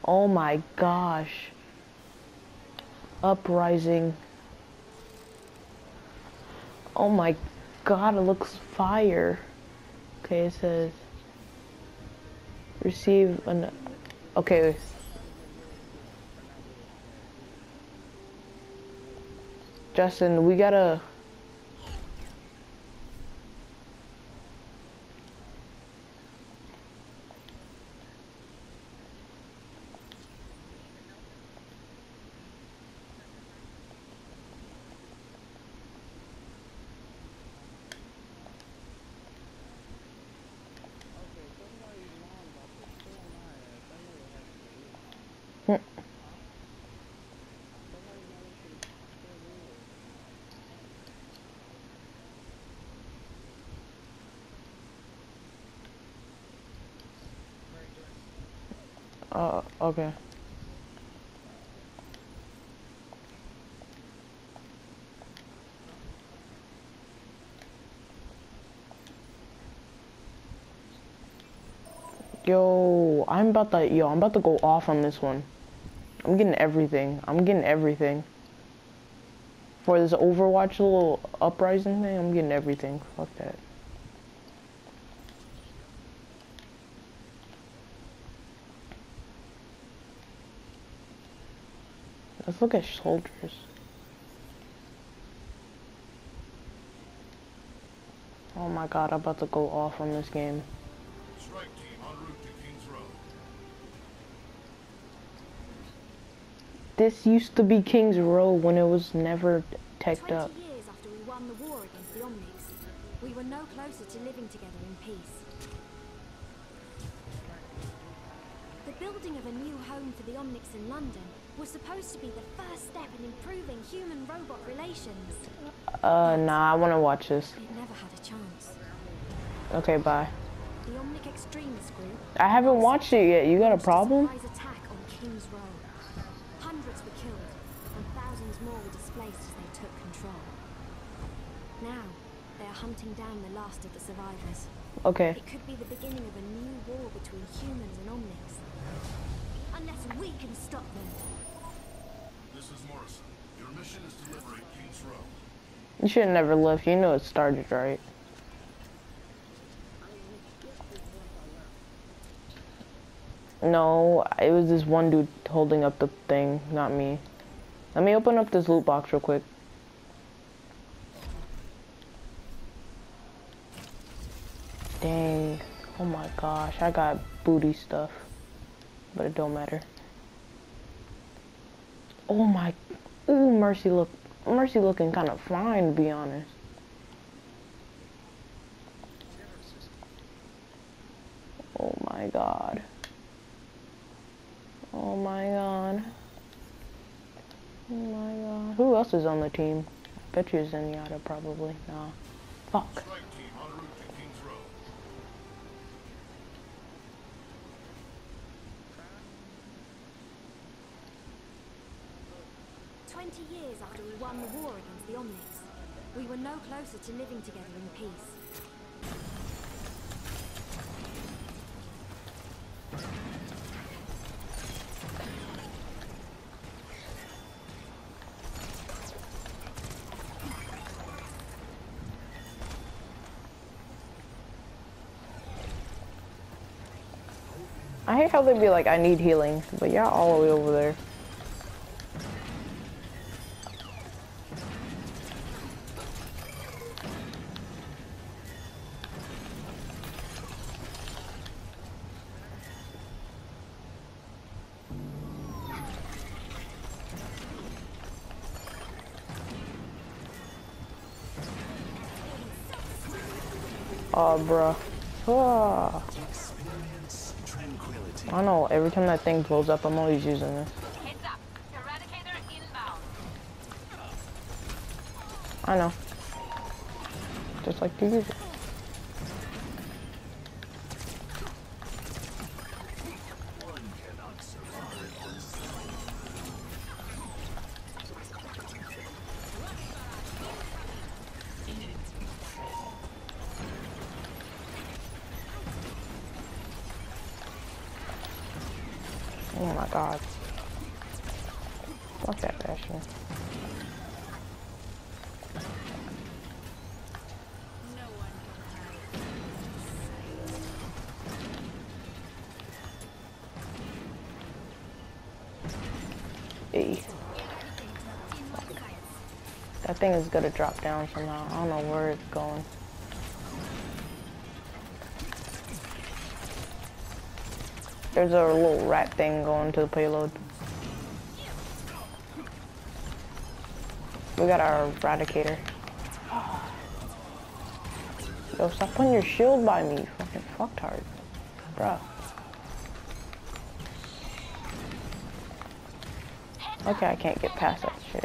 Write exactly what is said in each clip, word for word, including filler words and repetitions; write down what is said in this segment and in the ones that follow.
Oh my gosh. Uprising. Oh my god, it looks fire. Okay, it says receive an okay. Justin, we gotta uh okay. Yo, I'm about to yo, I'm about to go off on this one. I'm getting everything. I'm getting everything. For this Overwatch little uprising thing, I'm getting everything. Fuck that. Let's look at soldiers. Oh my god, I'm about to go off on this game. Strike team en route to Kings Row. This used to be Kings Row when it was never teched up. Twenty years after we won the war against the Omnics, we were no closer to living together in peace. The building of a new home for the Omnics in London was supposed to be the first step in improving human-robot relations. Uh, nah, I wanna watch this. It never had a chance. Okay, bye. The Omnic extremist group... I haven't watched it yet. You got a problem? ...surprise attack on Kings Row. Hundreds were killed, and thousands more were displaced as they took control. Now, they are hunting down the last of the survivors. Okay. It could be the beginning of a new war between humans and Omnics. Unless we can stop them. This is Morrison. Your mission is to liberate Kings Row. You should have never left. You know it started, right? No, it was this one dude holding up the thing, not me. Let me open up this loot box real quick. Dang. Oh my gosh, I got booty stuff. But it don't matter. Oh my... Ooh, Mercy look... Mercy looking kind of fine, to be honest. Oh my god. Oh my god. Oh my god. Who else is on the team? I bet you Zenyatta probably. Nah. Fuck. Strike team en route to Kings Row. Twenty years after we won the war against the Omnics, we were no closer to living together in peace. I hate how they be like, I need healing, but y'all all the way over there. Oh, bruh. Oh. I know, every time that thing blows up, I'm always using this. Heads up. Eradicator inbound. I know. Just like to use it. Oh my god. Fuck that Bastion. Hey. That thing is gonna drop down somehow. I don't know where it's going. There's a little rat thing going to the payload. We got our eradicator. Yo, stop putting your shield by me, you fucking fucktard. Bruh. Okay, I can't get past that shit.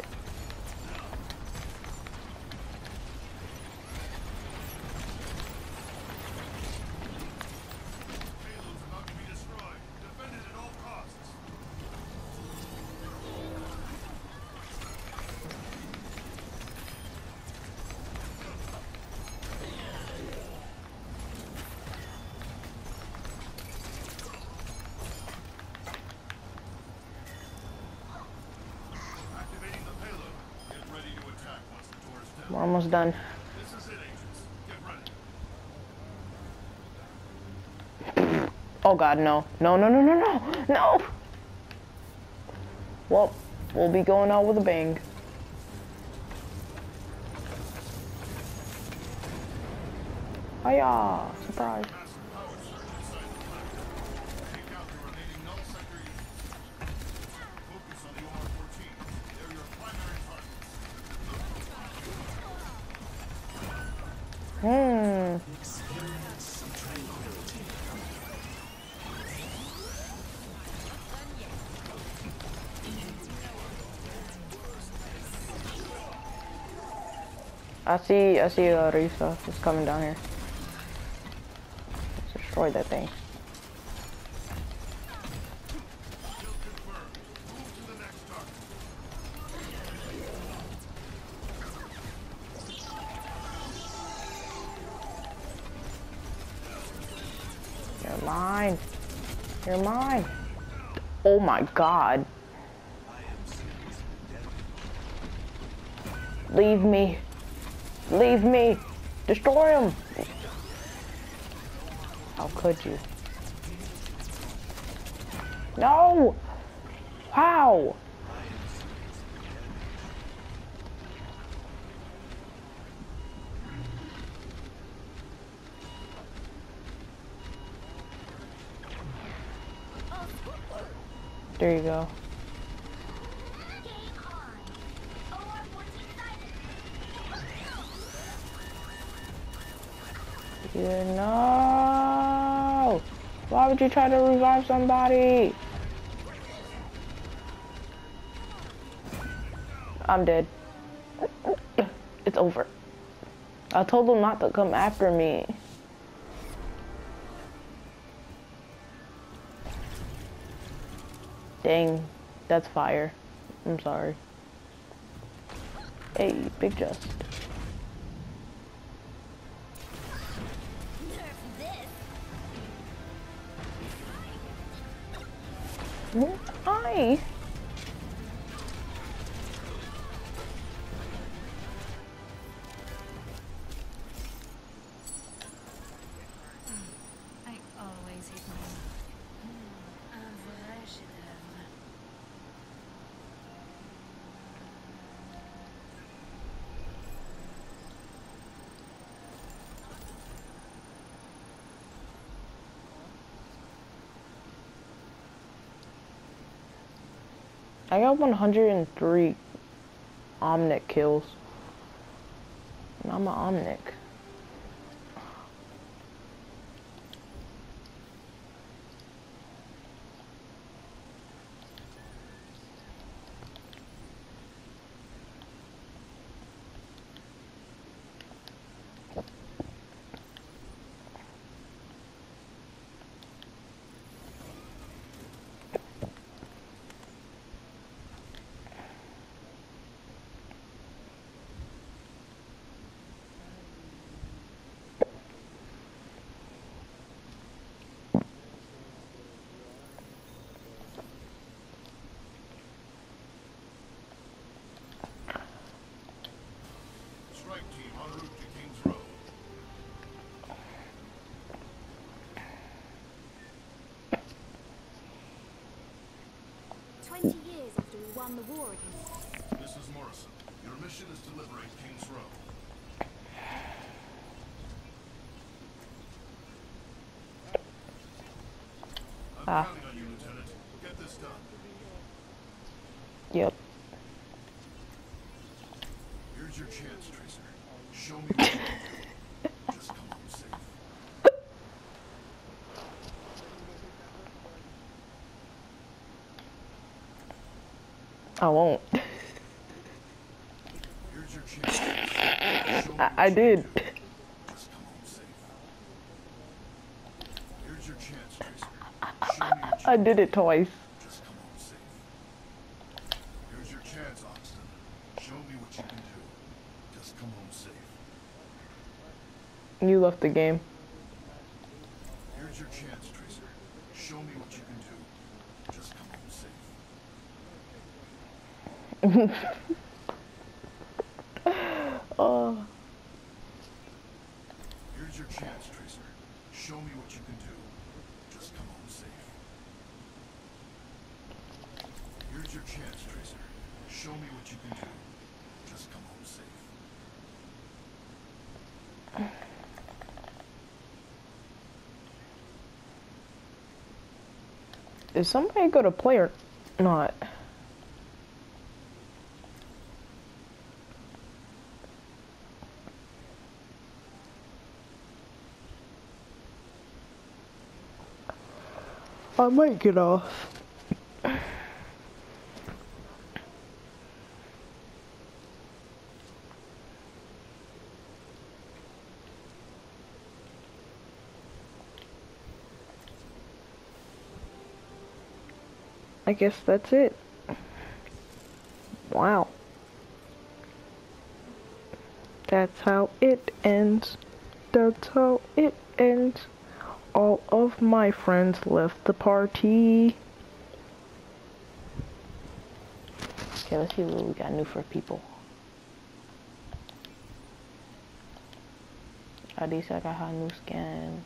We're almost done. This is it, agents. Get ready. Oh god, no. No, no, no, no, no! No! Well, we'll be going out with a bang. Hiya! Surprise. Massive power surge inside the planet. Take out the remaining null sector units. Focus on the O R fourteen. They're your primary targets. Hmm. I see, I see uh, Risa is coming down here. Let's destroy that thing. Kill confirmed. Move to the next target. You're mine. You're mine. Oh my god. Leave me. Leave me. Destroy him. How could you? No. How? There you go. You know. Why would you try to revive somebody? I'm dead. It's over. I told them not to come after me. Dang, that's fire. I'm sorry. Hey, big just. Hi. I always hit my I got one hundred three Omnic kills. And I'm an Omnic. en route to Kings Row. Twenty years after we won the war again. Missus Morrison, your mission is to liberate Kings Row. I'm Ah. counting on you, Lieutenant. Get this done. Yep. Here's your chance, Tracer. Show me what you can do. Just come home safe. I won't. Here's your chance, Tracer. Show me I, what I you did. can do. Just come home safe. Here's your chance, Tracer. Show me what you I can did do. it twice. Just come home safe. Here's your chance, Oxton. Show me what you can do. Just come home safe. You left the game. Here's your chance, Tracer. Show me what you can do. Just come home safe. Oh. Here's your chance, Tracer. Show me what you can do. Just come home safe. Here's your chance, Tracer. Show me what you can do. Just come home safe. Is somebody gonna play or not? I might get off. I guess that's it. Wow. That's how it ends. That's how it ends. All of my friends left the party. Okay, let's see what we got new for people. Adisa got her new skin.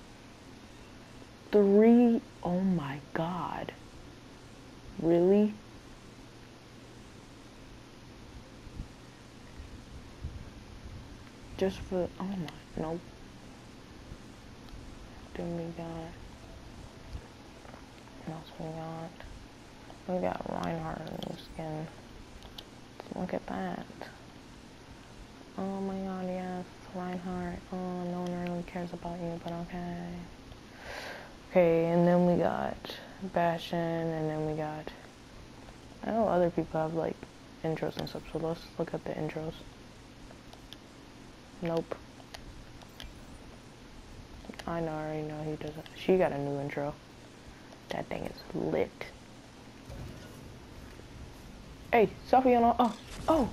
Three, oh my god. Really? Just for, oh my, nope. Then we got, what else we got? We got Reinhardt new skin. Look at that. Oh my god, yes, Reinhardt. Oh, no one really cares about you, but okay. Okay, and then we got Bastion, and then we got, I know other people have like intros and stuff, so let's look at the intros. Nope. I know, I already know he doesn't. She got a new intro. That thing is lit. Hey, selfie and all. Oh, oh.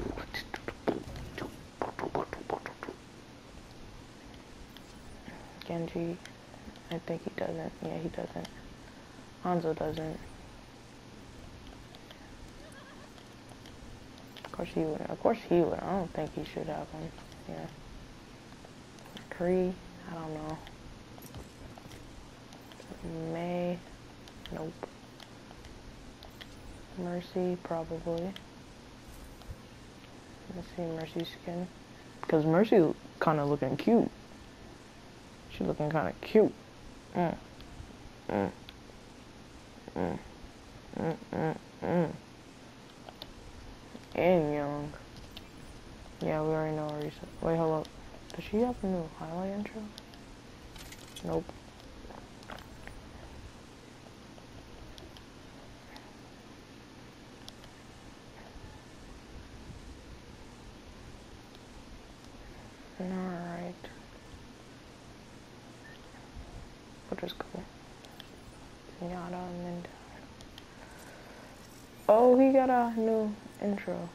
Genji, I think he doesn't. Yeah, he doesn't. Hanzo doesn't. Of course he would. Of course he would. I don't think he should have one. Yeah. Kree, I don't know. May, nope. Mercy, probably. Let's see Mercy's skin. Because Mercy kind of looking cute. She's looking kind of cute. Mm. Mm. Mm. Mm. Mm. Mm. And young. Yeah, we already know Arisa. Wait, hold up. Does she have a new highlight intro? Nope. Alright. We'll just go. Yada and then down. Oh, he got a new intro.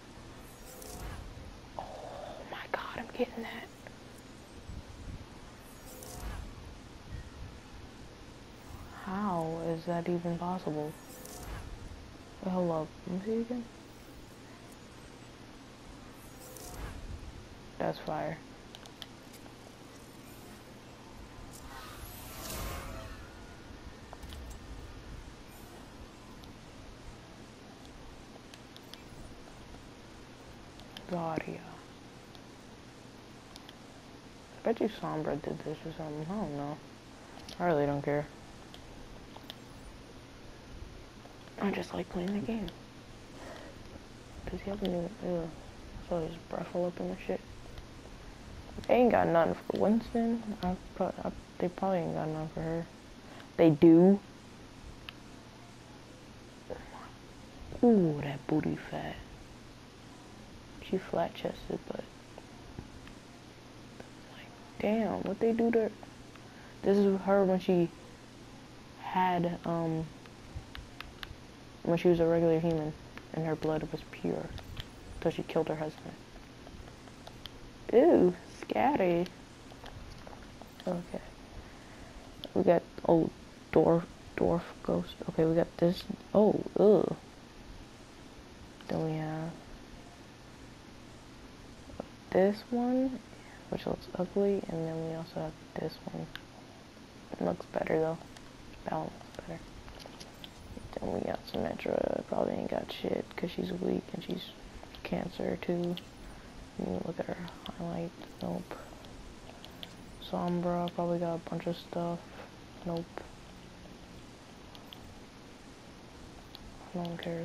Oh my god, I'm getting that. How is that even possible? Wait, hold up. Let me see again. That's fire. Guardia. I bet you Sombra did this or something. I don't know. I really don't care. I just like playing the game. Does he have a new... Ugh. So his breath all up in the shit. They ain't got nothing for Winston. I pro I, they probably ain't got nothing for her. They do. Ooh, that booty fat. She flat chested, but like, damn, what they do to her? This is her when she had, um, when she was a regular human and her blood was pure. Until she killed her husband. Ew, scary. Okay. We got, oh, dwarf, dwarf ghost. Okay, we got this. Oh, ugh. Then we have this one, which looks ugly, and then we also have this one. It looks better though. That one looks better. Then we got Symmetra. Probably ain't got shit because she's weak and she's cancer too. You look at her highlights. Nope. Sombra probably got a bunch of stuff. Nope. No one cares.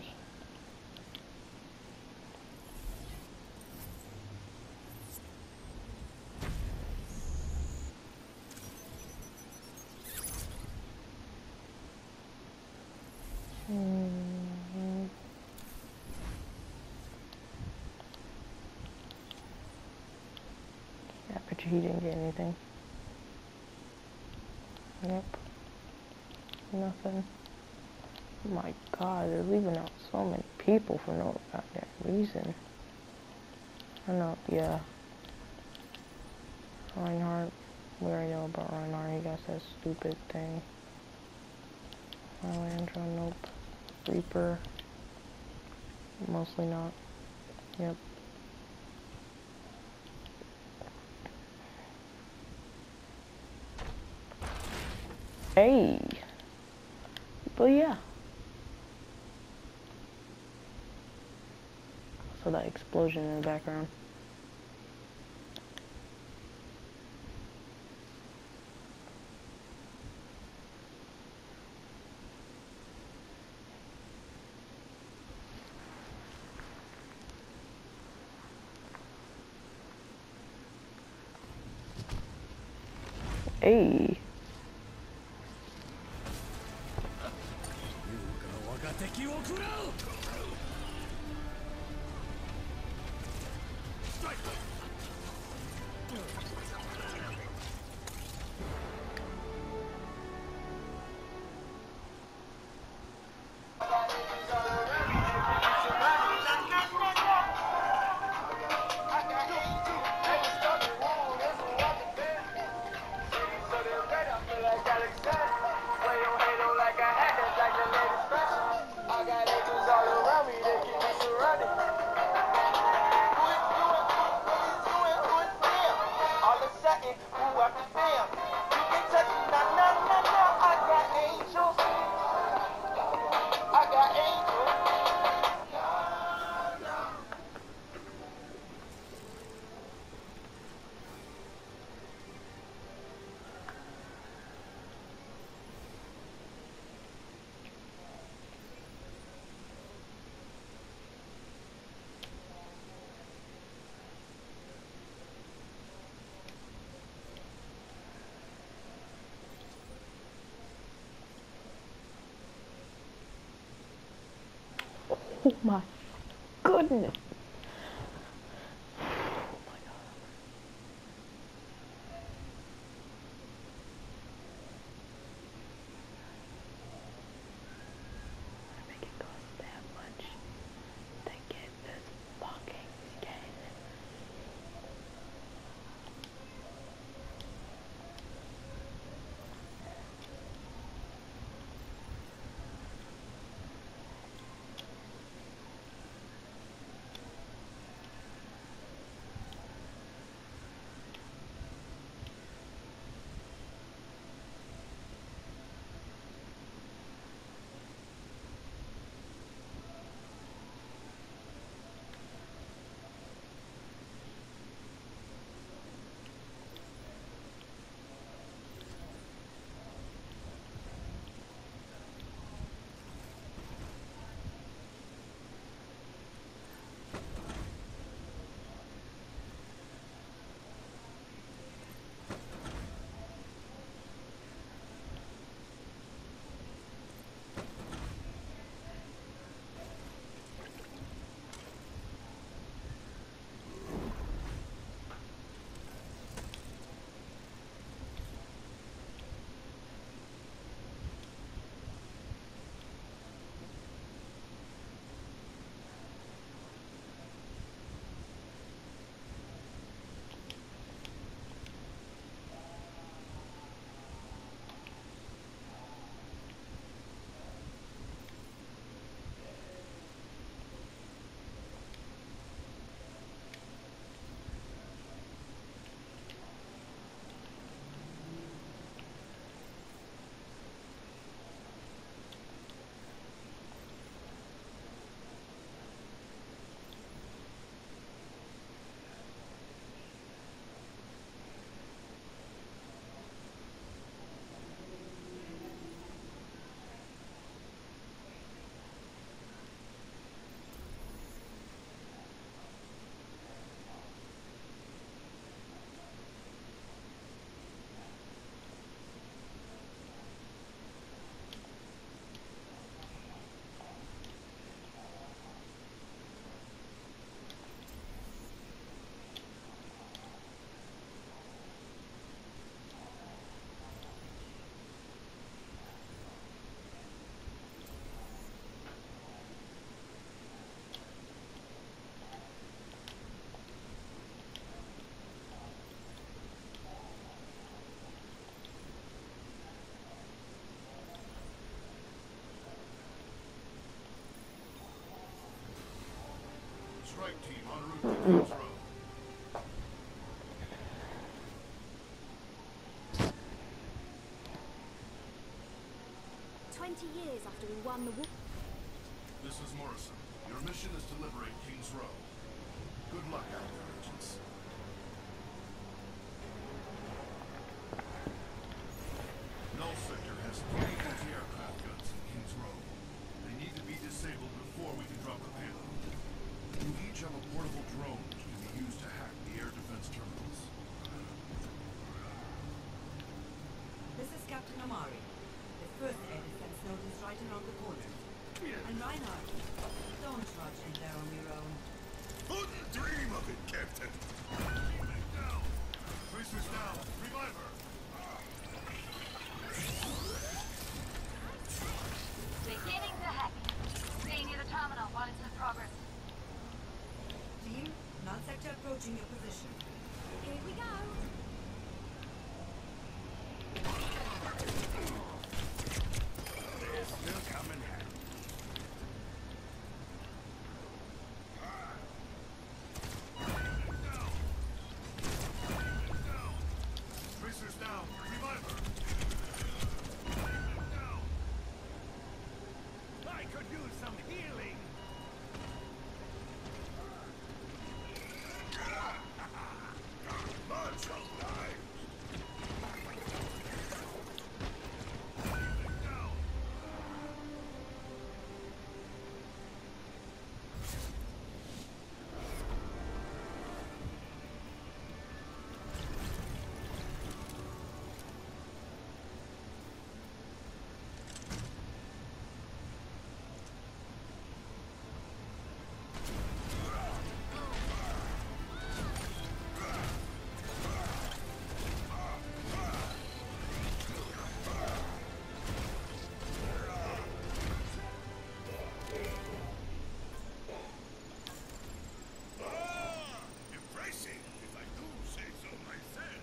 Mm-hmm. Yeah, I bet you he didn't get anything. Yep. Nothing. Oh my god, they're leaving out so many people for no goddamn reason. I know, yeah. Reinhardt. We already know about Reinhardt. He got that stupid thing. Elandra, nope. Reaper. Mostly not. Yep. Hey! But yeah. So that explosion in the background. Hey. Oh my goodness. Oh my god. I make it cost that much to get this fucking skin. strike team en route to Kings Row. Twenty years after we won the war. This is Morrison. Your mission is to liberate Kings Row. Good luck out there, agents. Null Sector has three anti-aircraft guns in Kings Row. They need to be disabled before we can drop the payload. You each have a portable drone which can be used to hack the air defense terminals. This is Captain Amari. The first air defense node is right around the corner. And Reinhardt, don't trudge in there on your own. Wouldn't dream of it, Captain. Down. Tracer's down. Revive her. Beginning the hack. Stay near the terminal while it's in progress. Team, non-sector approaching your position. Here we go. They're still coming. Tracer's down. Revive her. Down. I could use some healing. Much obliged. Down. Embracing, if I do say so myself.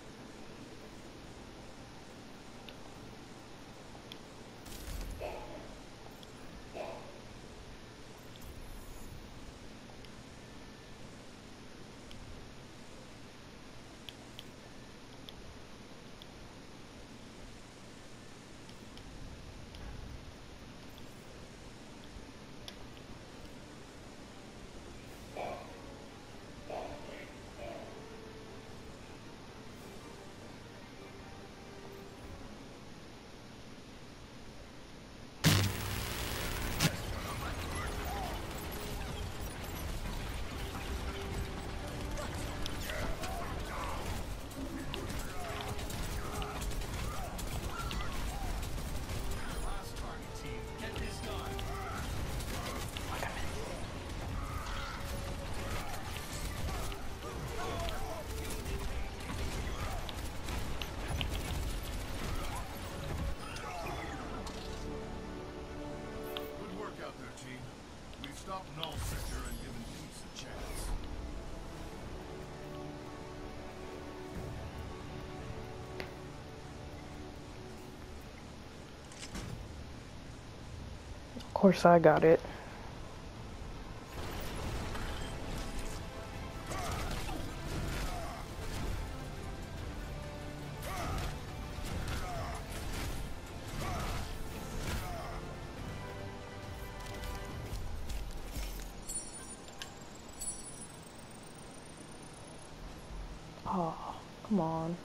Last target, team. Get this done. Good work out there, team. We've stopped Null Sector and given peace a chance. Of course I got it. Oh, come on.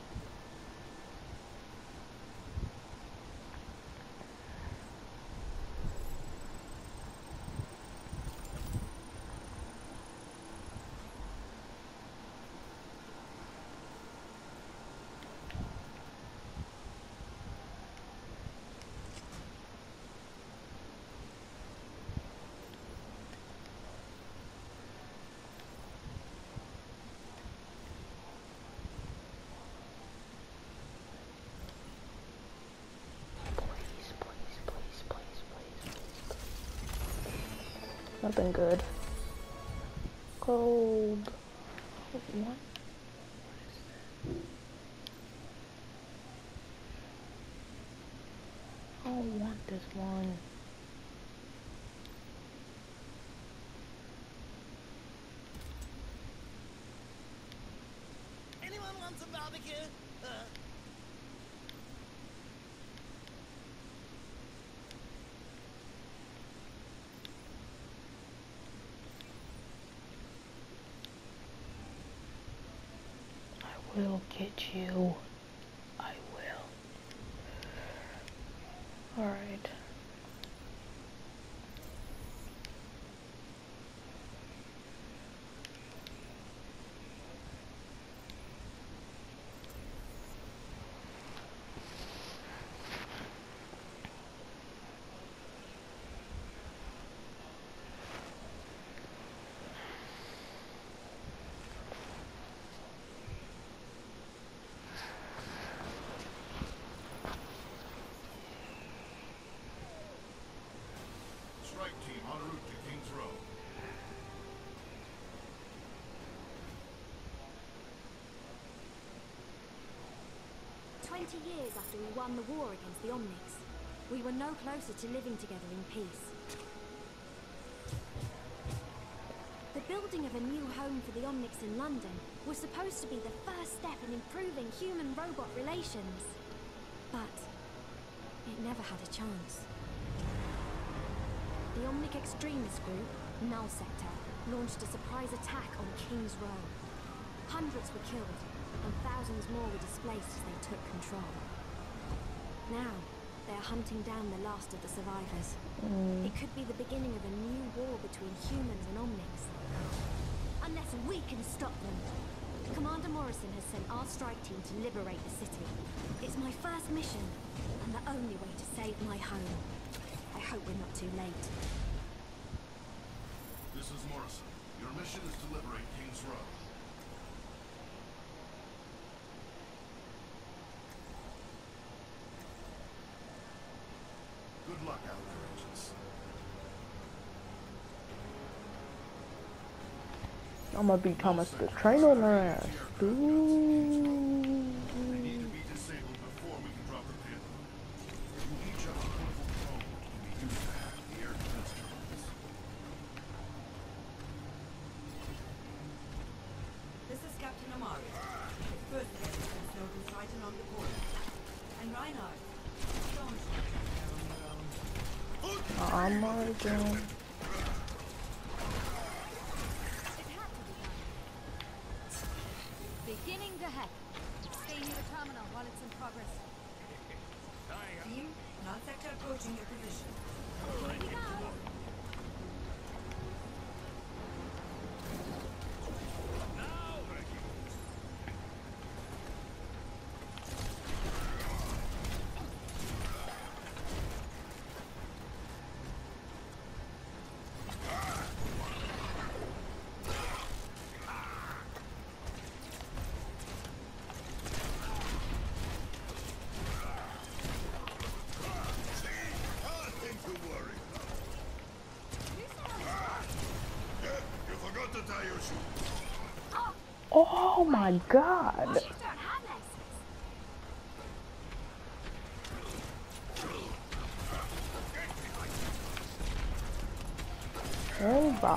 Nothing good. Cold. What? I don't want this one. Anyone want some barbecue? Uh, I will get you. I will. Alright. Strike team en route to King's Row. Twenty years after we won the war against the Omnics, we were no closer to living together in peace. The building of a new home for the Omnics in London was supposed to be the first step in improving human-robot relations. But it never had a chance. The Omnic extremist group, Null Sector, launched a surprise attack on King's Row. Hundreds were killed, and thousands more were displaced as they took control. Now, they are hunting down the last of the survivors. Mm. It could be the beginning of a new war between humans and Omnics. Unless we can stop them. Commander Morrison has sent our strike team to liberate the city. It's my first mission, and the only way to save my home. I hope we're not too late. This is Morrison. Your mission is to liberate King's Row. Good luck out there, agents. I'm gonna be Thomas the Train on her ass. Ooh. They need to be disabled before we can drop the payload. You each have a portable drone which can be used to hack the air defense drones. This is Captain Amari. The first air defense node is right along the corner. And Reinhardt, don't shoot there on your own. I'm already doing. Beginning to hack. Stay near the terminal while it's in progress. Team, Null Sector approaching your position. Here we go. Nothing to worry about. Yeah, you forgot to tie your shoes. Oh my god. Shoes don't have laces. Hey, Bob.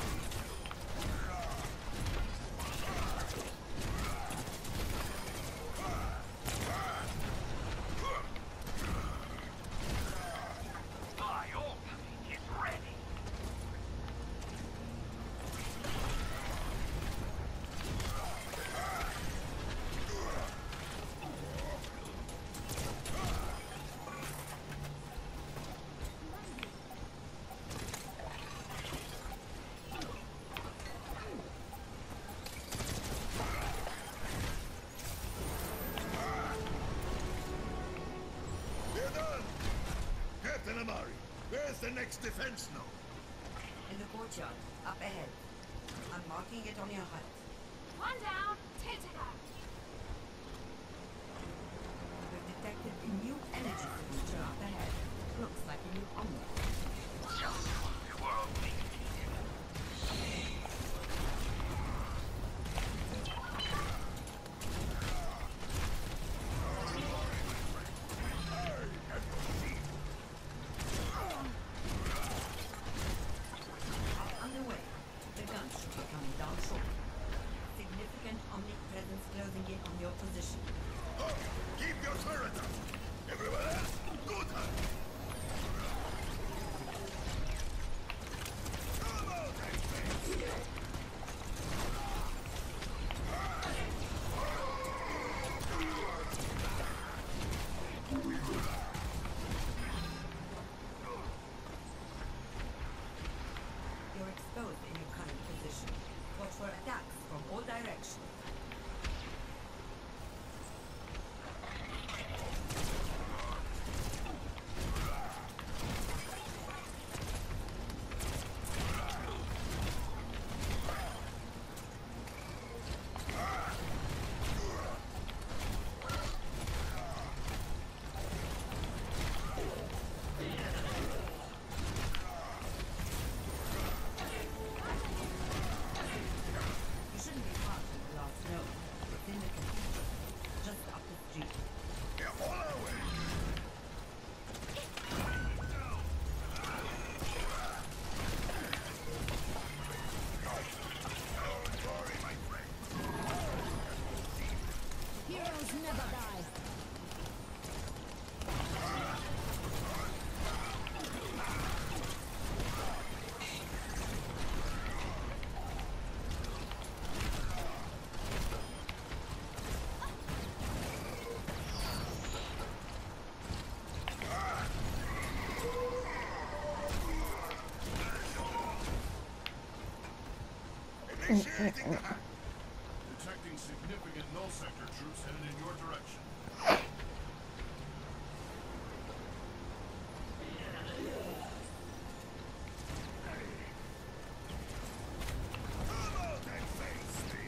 We're done! Captain Amari, where's the next defense node? In the courtyard, up ahead. I'm marking it on your H U D. One down, two to go. We've detected a new energy signature up ahead. Looks like a new Omnic. Underway. The guns should be coming down shortly. Significant Omnic presence closing in Initiating the hack. Detecting significant null sector troops headed in your direction. Come out and face me.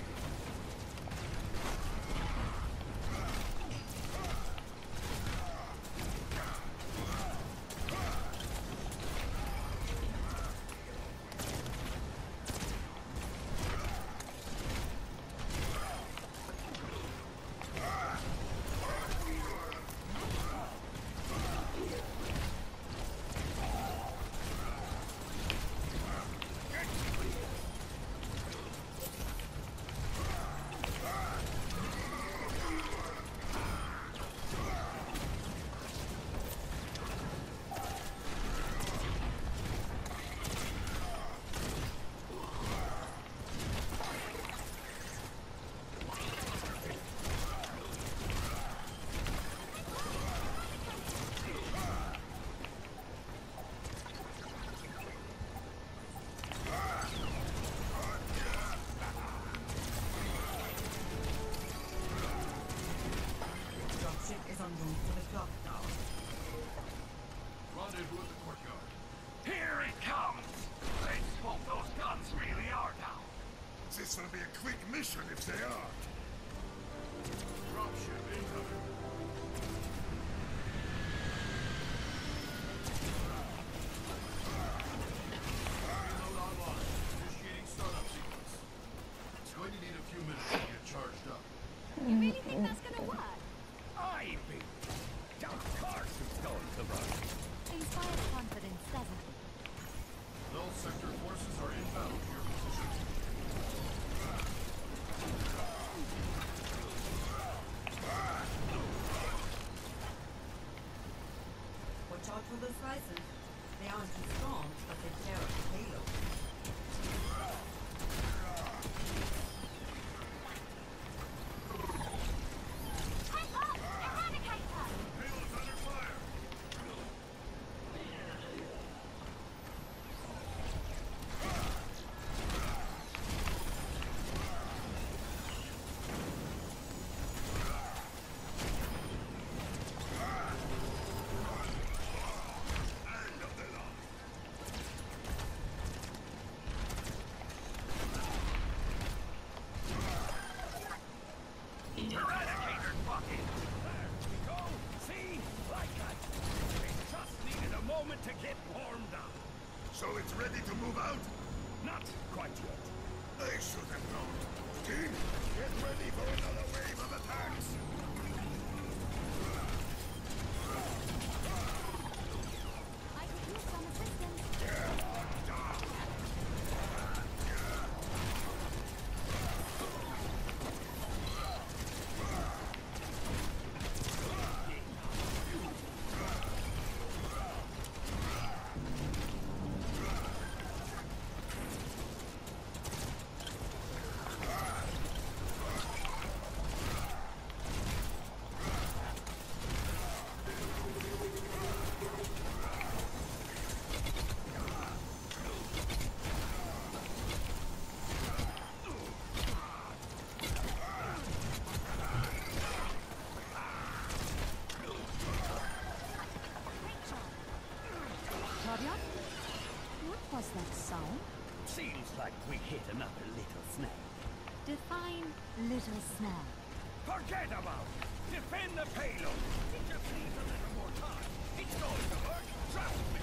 Dropship is en route to the clock tower. Rendezvous at the courtyard. Here it comes! Let's hope those guns really are down. This will be a quick mission if they are. Dropship incoming. Reload online. Initiating startup sequence. It's going to need a few minutes to get charged up. You really think that's gonna work? I be just cars who stole the run. Inspires confidence, doesn't it? Null sector forces are inbound to your position. Watch out for those slices. They aren't too strong, but they tear up the payload. Head up! Eradicator! Payload's under fire! End of the line! Eradicator fucking! There we go! See? Like that. They just needed a moment to get warmed up. So it's ready to move out? Not quite yet. I should have known. Team, get ready for another wave of attacks! I could use some assistance. Claudia? What was that sound? Seems like we hit another little snag. Define little snag. Forget about it! Defend the payload! It just needs a little more time. It's going to work. Trust me.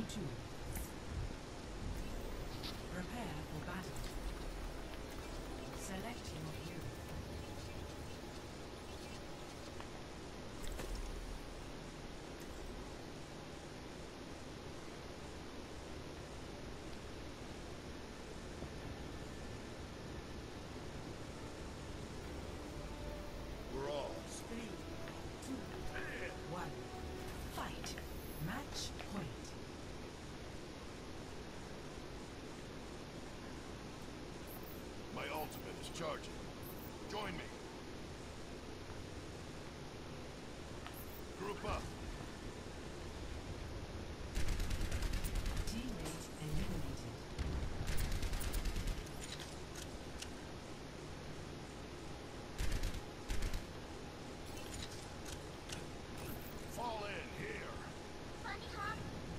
two. Prepare for battle. Select your hero. We're all. Three, two, one. Fight. Match point. My ultimate is charging. Join me. Group up. Teammate eliminated. Fall in here. Funny, huh?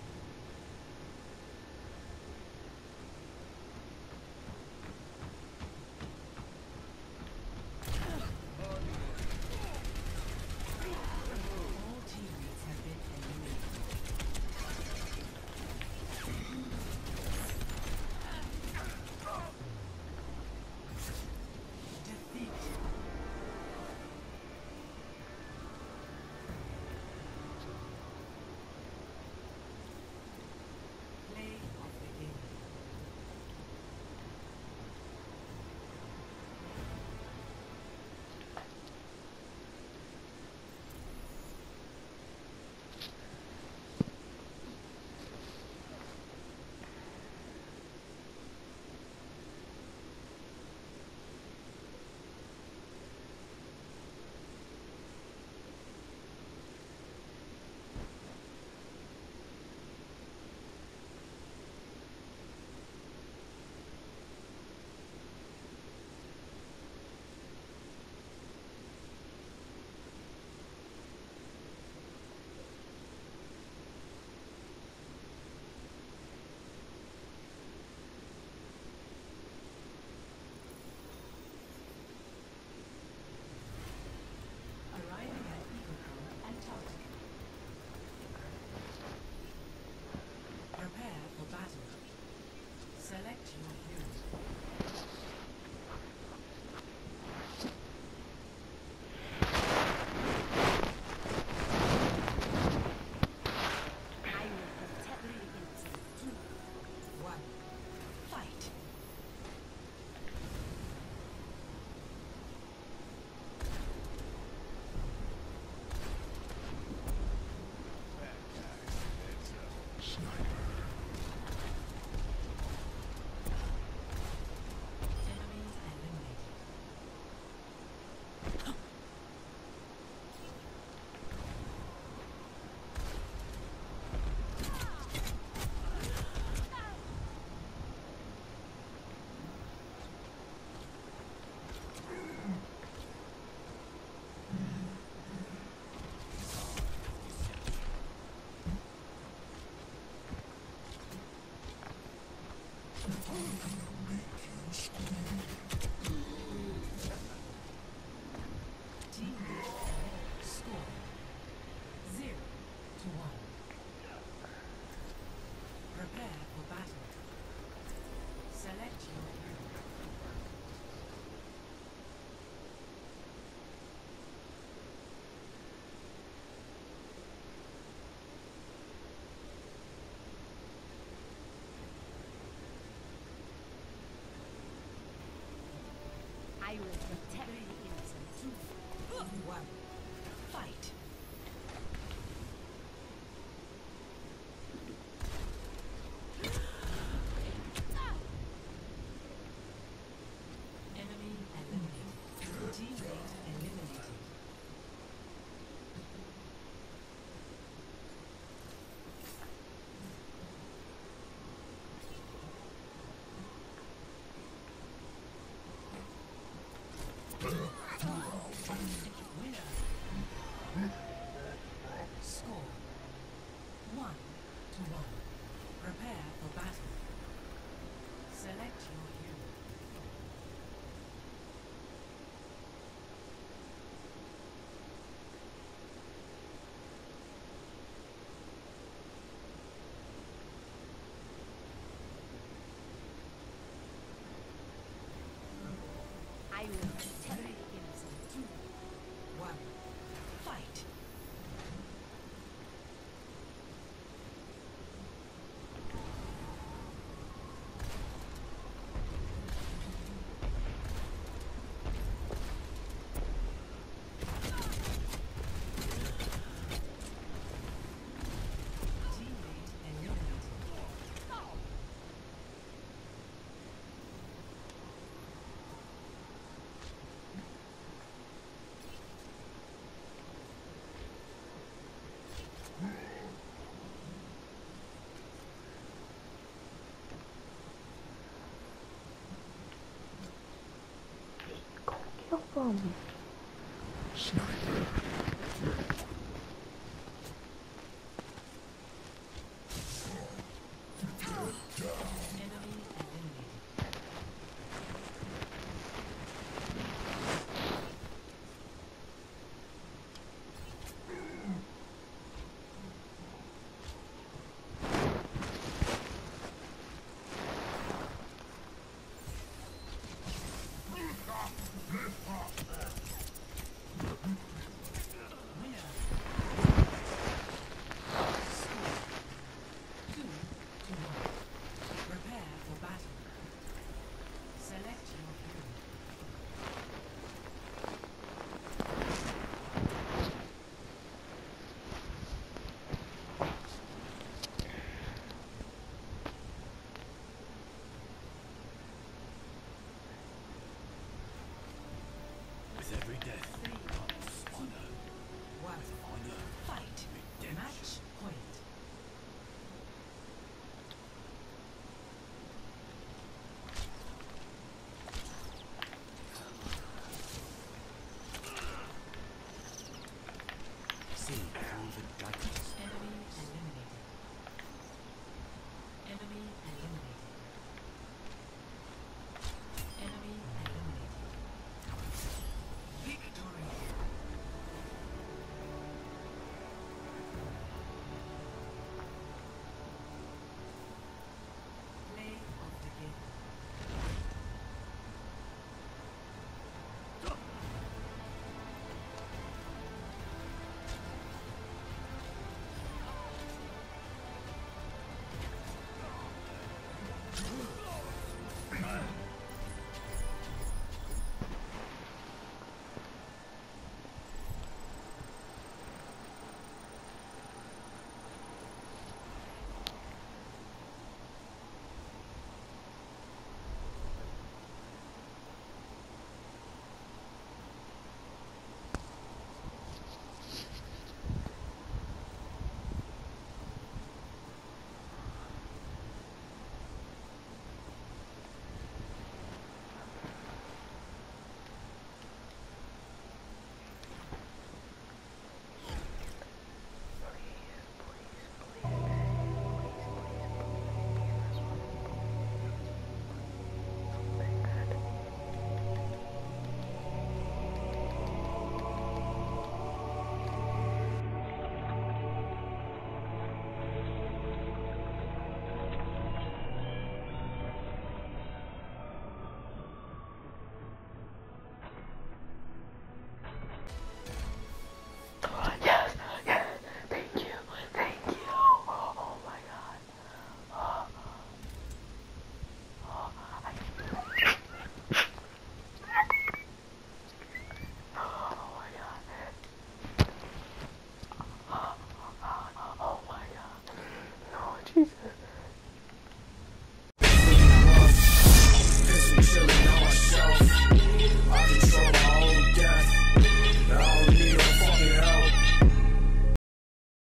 All teammates have been eliminated. Defeat. Play of the game. Arriving at Ecocom Antarctica. Prepare for battle. Select your hero. I will protect the innocent. Two, one, fight. Bad guy. It's a sniper. Enemies eliminated. Teammate score zero to one. Prepare for battle. Select your hero. I will protect the innocent. Two, one, fight. Enemy eliminated. Teammate eliminated. Winner. Score one to one. Prepare for battle. Select your hero. from?